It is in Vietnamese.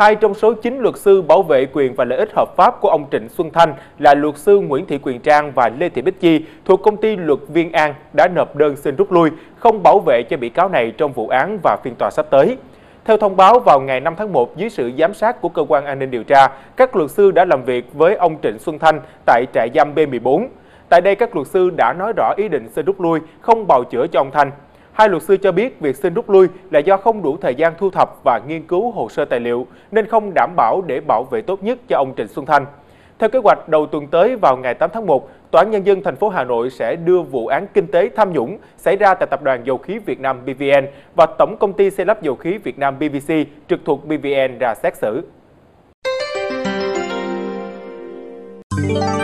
Hai trong số 9 luật sư bảo vệ quyền và lợi ích hợp pháp của ông Trịnh Xuân Thanh là luật sư Nguyễn Thị Quyền Trang và Lê Thị Bích Chi thuộc công ty Luật Viên An đã nộp đơn xin rút lui, không bảo vệ cho bị cáo này trong vụ án và phiên tòa sắp tới. Theo thông báo, vào ngày 5 tháng 1, dưới sự giám sát của Cơ quan An ninh điều tra, các luật sư đã làm việc với ông Trịnh Xuân Thanh tại trại giam B14. Tại đây, các luật sư đã nói rõ ý định xin rút lui, không bào chữa cho ông Thanh. Hai luật sư cho biết việc xin rút lui là do không đủ thời gian thu thập và nghiên cứu hồ sơ tài liệu, nên không đảm bảo để bảo vệ tốt nhất cho ông Trịnh Xuân Thanh. Theo kế hoạch, đầu tuần tới vào ngày 8 tháng 1, Tòa án Nhân dân thành phố Hà Nội sẽ đưa vụ án kinh tế tham nhũng xảy ra tại Tập đoàn Dầu khí Việt Nam PVN và Tổng công ty xây lắp dầu khí Việt Nam PVC trực thuộc PVN ra xét xử.